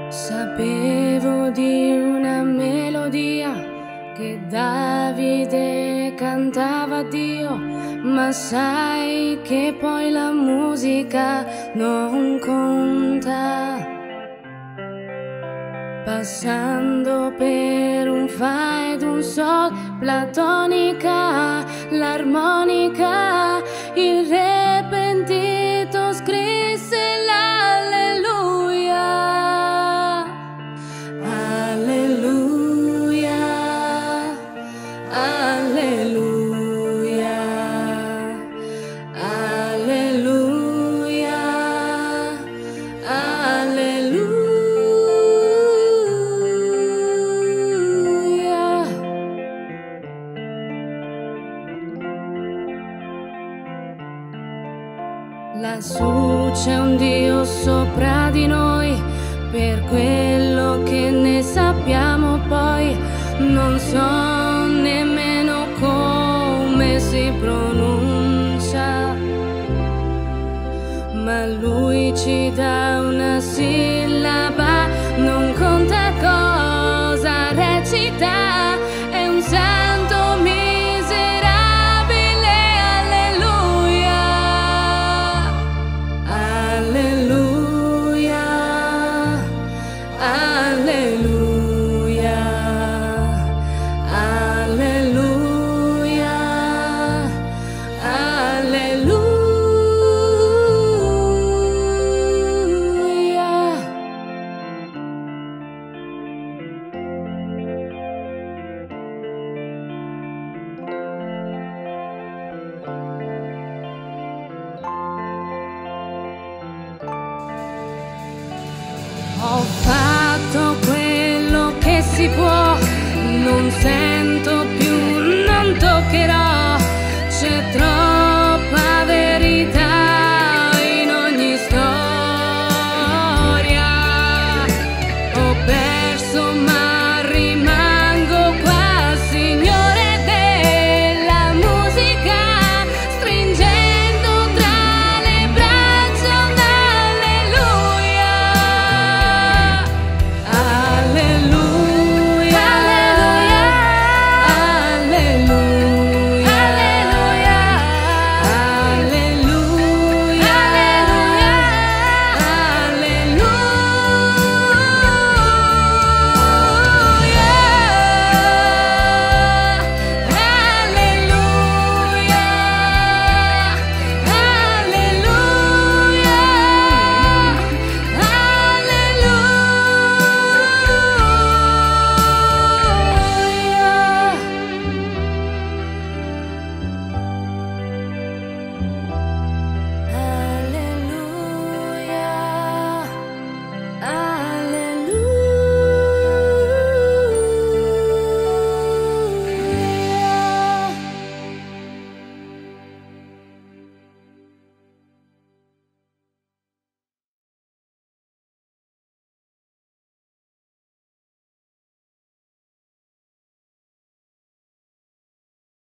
Sapevo di una melodia che Davide cantava a Dio, ma sai che poi la musica non conta. Passando per un fa ed un sol, platonica, l'armonica, il re pentito scrisse l'alleluia. Alleluia, alleluia, alleluia, alleluia. Lassù c'è un Dio sopra di noi, per quello che ne sappiamo poi, non so nemmeno come si pronuncia, ma Lui ci dà una sillaba, non conta cosa recita, è un santo miserabile, alleluia, alleluia, alleluia, alleluia, alleluia. Ho fatto quello che si può, non sei